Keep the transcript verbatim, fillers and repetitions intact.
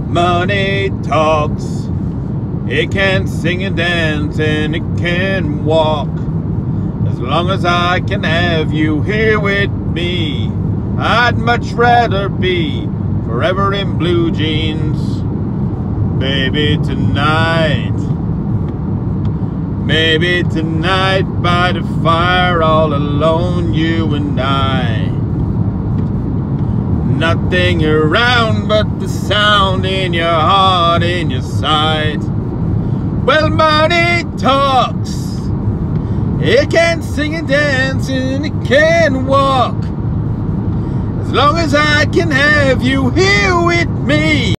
Money talks. It can sing and dance and it can walk. As long as I can have you here with me, I'd much rather be forever in blue jeans. Baby, tonight, maybe tonight by the fire, all alone, you and I. Nothing around but the sound in your heart, in your sight. Well, money talks. It can sing and dance and it can walk. As long as I can have you here with me.